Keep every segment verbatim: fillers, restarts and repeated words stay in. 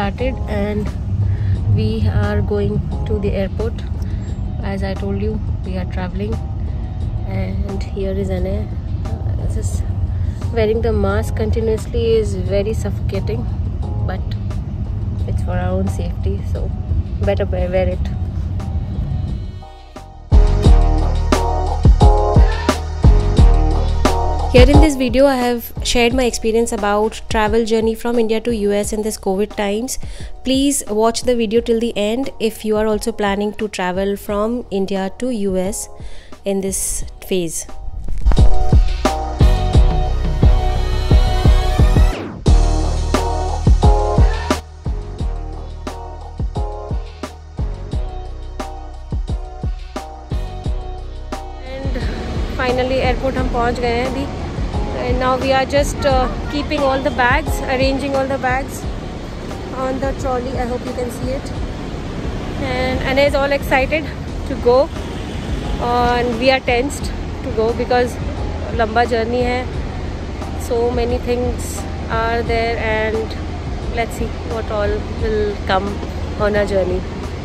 started and we are going to the airport. As I told you, we are traveling, and here is Anay. Uh, this wearing the mask continuously is very suffocating, but it's for our own safety, so better wear it. Here in this video, I have shared my experience about travel journey from India to U S in this COVID times. Please watch the video till the end if you are also planning to travel from India to U S in this phase. And finally airport हम पहुंच गए हैं अभी. And now we are just uh, keeping all the bags, arranging all the bags on the trolley. I hope you can see it. And Anay is all excited to go, and we are tensed to go because lamba journey hai. So many things are there, and let's see what all will come on our journey.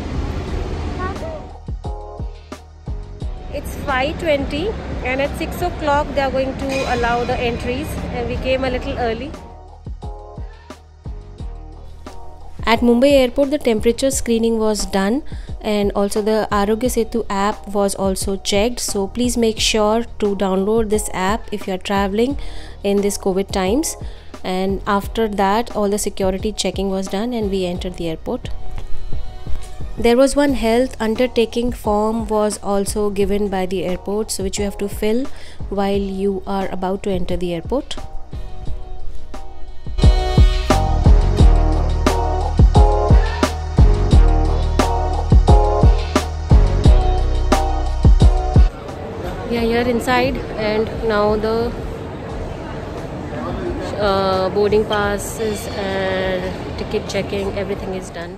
It's five twenty and at six o'clock they are going to allow the entries, and we came a little early. At Mumbai airport, the temperature screening was done, and also the Arogya Setu app was also checked. So please make sure to download this app if you are traveling in this COVID times. And after that, all the security checking was done and we entered the airport. There was one health undertaking form was also given by the airport, so which you have to fill while you are about to enter the airport. We are here inside, and now the uh, boarding passes and ticket checking, everything is done.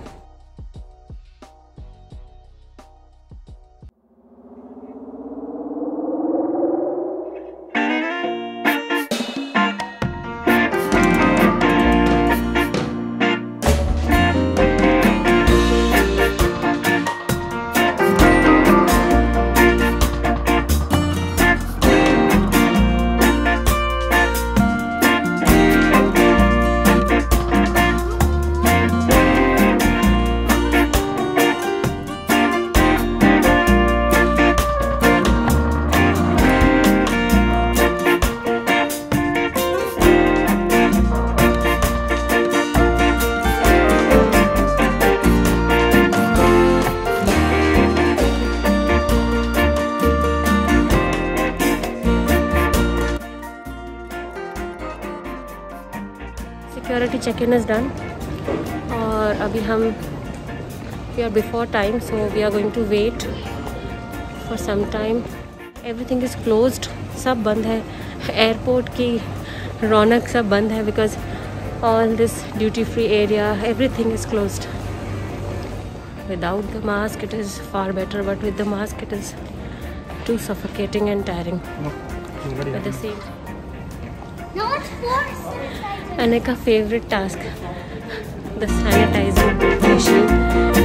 Security check-in is done, और अभी हम we are before time, so we are going to wait for some time. Everything is closed, सब बंद है. Airport की रौनक सब बंद है because all this duty free area, everything is closed. Without the mask it is far better, but with the mask it is too suffocating and tiring at the same time. No, it's forced. Anay ka favorite task, the sanitizing machine.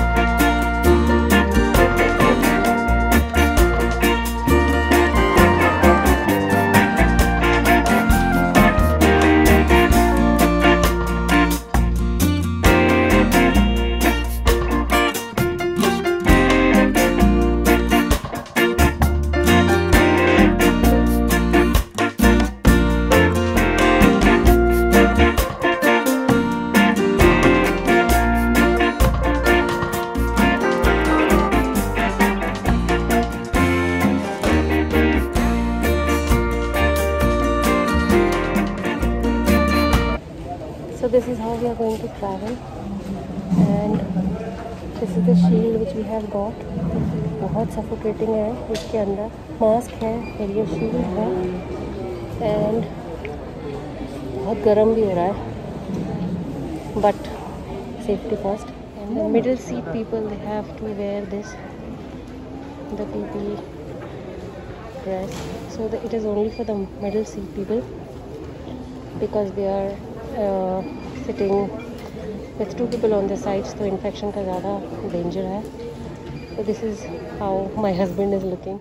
So this is how we are going to travel, and this is the shield which we have got. बहुत suffocating है इसके अंदर. Mask है और ये shield है, and बहुत गर्म भी हो रहा है, but safety first. And the middle seat people, they have to wear this, the P P E dress. So the, it is only for the middle seat people because they are uh, sitting with two people on the sides तो infection का ज़्यादा danger है. So this is how my husband is looking.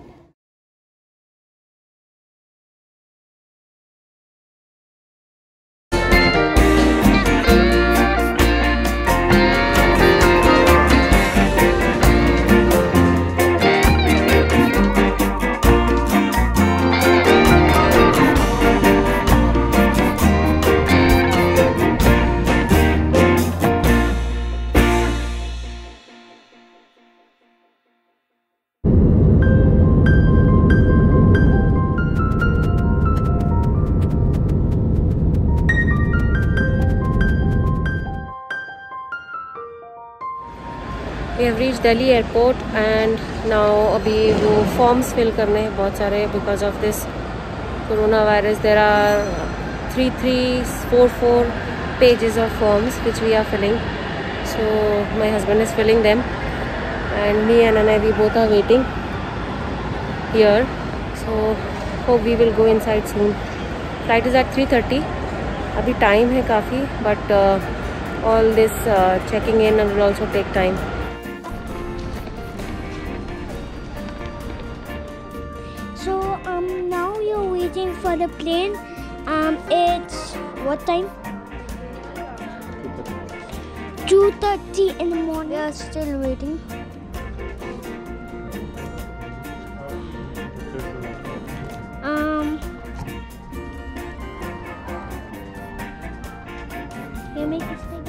We have reached Delhi airport and now अभी वो forms fill करने हैं बहुत सारे because of this coronavirus. There are three three four four pages of forms which we are filling. So my husband is filling them and me and Anna, we both are waiting here. So hope we will go inside soon. Flight is at three thirty. अभी time है काफ़ी but uh, all this uh, checking in will also take time. So um now you're waiting for the plane. Um it's what time? two thirty in the morning. We are still waiting. Um you make this thing.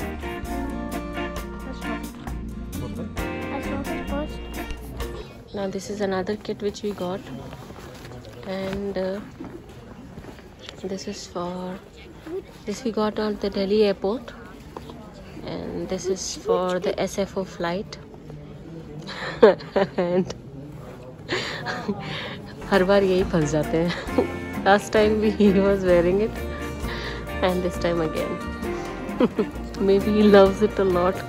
Let's stop. Let's stop it first. Now this is another kit which we got, and uh, this is for this we got on the Delhi airport, and this is for the S F O flight. And हर बार यही फंस जाते हैं. Last time we he was wearing it, and this time again. Maybe he loves it a lot.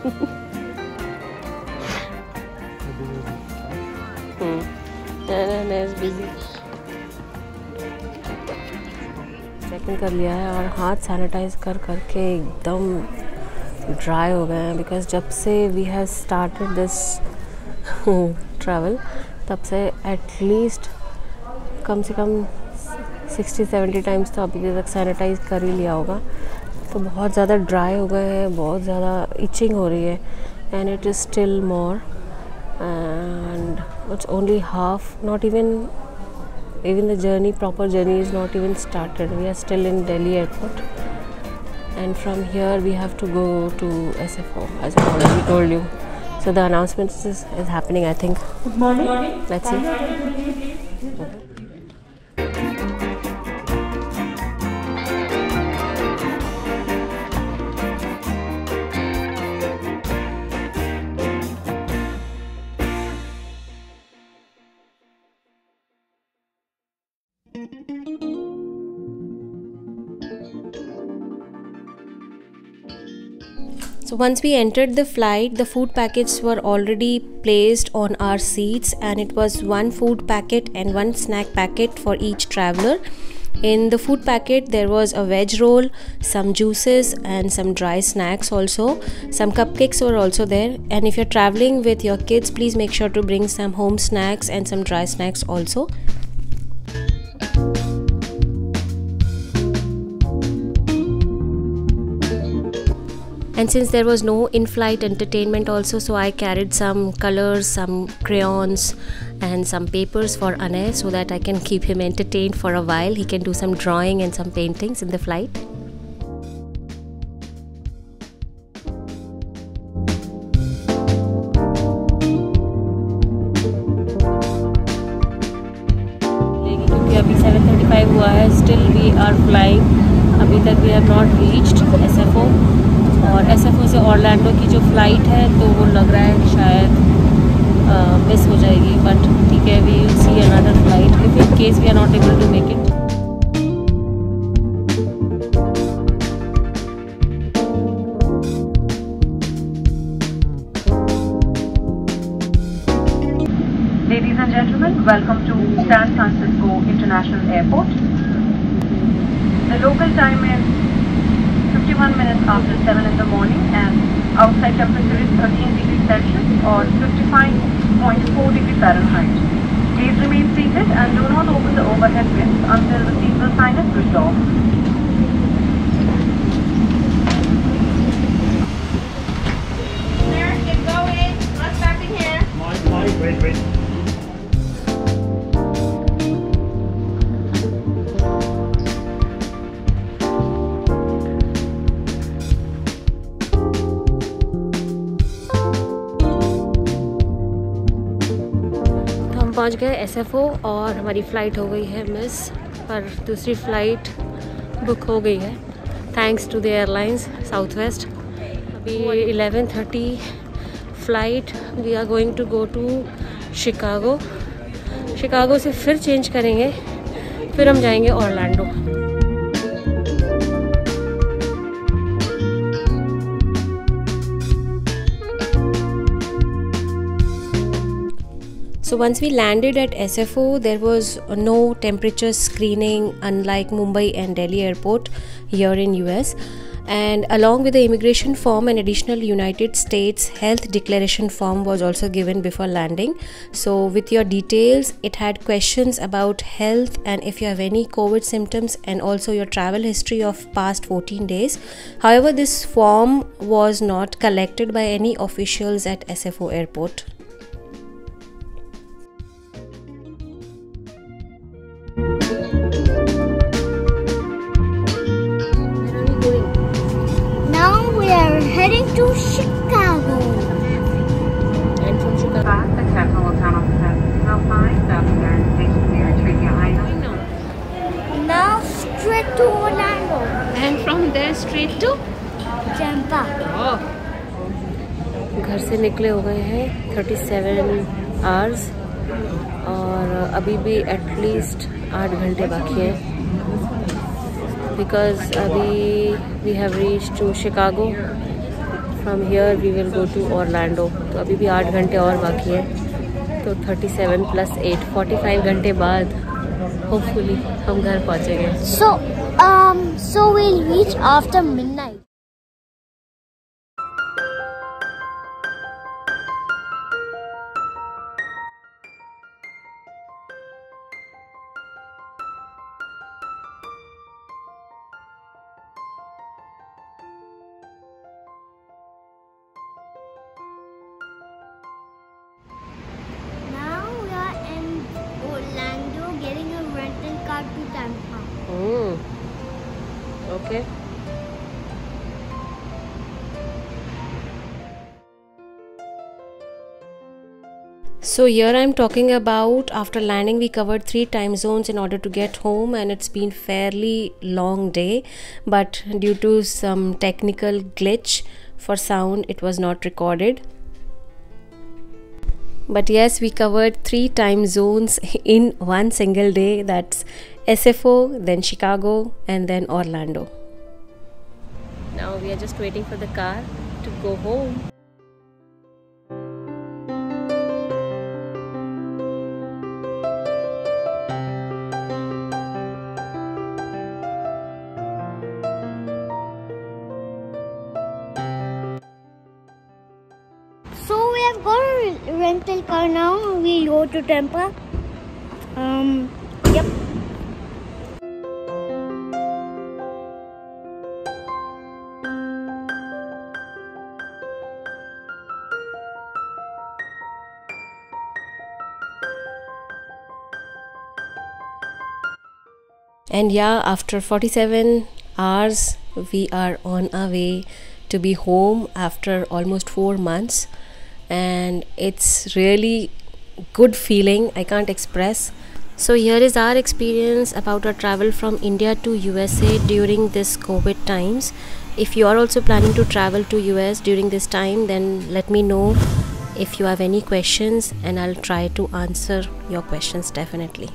Checking कर लिया है और हाथ sanitise कर करके एकदम ड्राई हो गए हैं बिकॉज जब से we have started this travel तब से एटलीस्ट कम से कम सिक्सटी सेवेंटी टाइम्स तो अभी तक सैनिटाइज कर ही लिया होगा. तो बहुत ज़्यादा ड्राई हो गए हैं, बहुत ज़्यादा इचिंग हो रही है and it is still more. And it's only half, not even even the journey, proper journey is not even started. We are still in Delhi airport, and from here we have to go to S F O, as I already told you. So the announcement is, is happening, I think. Good morning. Let's see. So once we entered the flight, the food packets were already placed on our seats, and it was one food packet and one snack packet for each traveler. In the food packet there was a veg roll, some juices and some dry snacks also. Some cupcakes were also there, and if you're traveling with your kids, please make sure to bring some home snacks and some dry snacks also. And since there was no in-flight entertainment also, so I carried some colors, some crayons and some papers for Anay so that I can keep him entertained for a while. He can do some drawing and some paintings in the flight. क्योंकि अभी seven thirty five हुआ है, still we are flying. अभी तक we have not reached S F O. और S F O से Orlando की जो फ़्लाइट है तो वो लग रहा है कि शायद मिस हो जाएगी, बट ठीक है, we will see another flight if in case we are not able to make it. Ladies and gentlemen, welcome to San Francisco International Airport. The local time is fifty-one minutes after seven in the morning, and outside temperature is thirteen degrees Celsius or fifty-five point four degrees Fahrenheit. Please remain seated and do not open the overhead bins until the seatbelt sign is switched off. There, get going. Let's back in here. Mike, Mike, wait, wait. पहुंच गए S F ओ और हमारी flight हो गई है miss, पर दूसरी flight book हो गई है thanks to the airlines Southwest. अभी eleven thirty flight, we are going to go to Chicago. Chicago से फिर चेंज करेंगे, फिर हम जाएंगे Orlando. So once we landed at S F O, there was no temperature screening unlike Mumbai and Delhi airport here in U S. And along with the immigration form, an additional United States health declaration form was also given before landing. So with your details, it had questions about health and if you have any COVID symptoms and also your travel history of past fourteen days. However, this form was not collected by any officials at S F O airport. Heading to Chicago. And from Chicago. The Capitol Town Office now find that there is station near Trivia Island. Now straight to Orlando. And from there straight to Tampa. oh. घर से निकले हो गए हैं thirty seven hours और अभी भी at least आठ घंटे बाकी हैं, बिकॉज अभी we have reach to Chicago. From here we will go to Orlando. तो अभी भी आठ घंटे और बाकी है, तो thirty seven plus eight forty five घंटे बाद होपफुली हम घर पहुँचेंगे। So, um, so we'll reach after midnight. To Tampa. Mm. Okay. So here I'm talking about after landing we covered three time zones in order to get home, and it's been fairly long day, but due to some technical glitch for sound it was not recorded. But yes, we covered three time zones in one single day. That's S F O, then Chicago, and then Orlando. Now we are just waiting for the car to go home. So we have got a rental car now. We go to Tampa. Um, yep. And yeah, after forty-seven hours we are on our way to be home after almost four months, and it's really good feeling I can't express. So here is our experience about our travel from India to U S A during this COVID times. If you are also planning to travel to U S during this time, then let me know if you have any questions and I'll try to answer your questions definitely.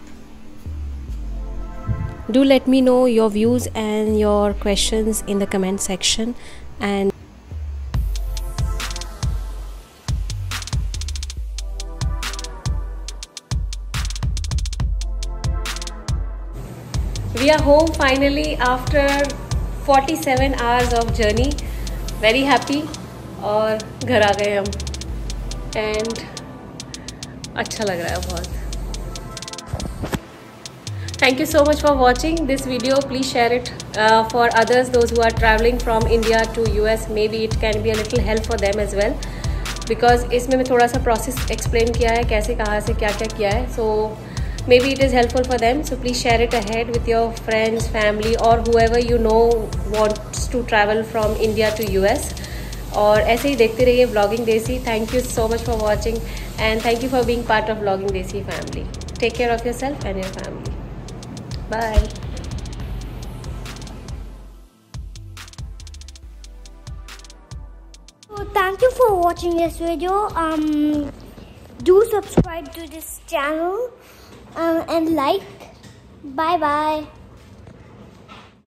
Do let me know your views and your questions in the comment section. And we are home finally after forty-seven hours of journey. Very happy. और घर आ गए हम and अच्छा लग रहा है बहुत. Thank you so much for watching this video. Please share it uh, for others, those who are traveling from India to U S. Maybe it can be a little help for them as well. Because इसमें मैं थोड़ा सा process explain किया है, कैसे कहाँ से क्या क्या किया है. So maybe it is helpful for them. So please share it ahead with your friends, family, or whoever you know wants to travel from India to U S. और ऐसे ही देखते रहिए Vlogging Desi. Thank you so much for watching and thank you for being part of Vlogging Desi family. Take care of yourself and your family. Bye. So thank you for watching this video. Um, do subscribe to this channel um, and like. Bye bye.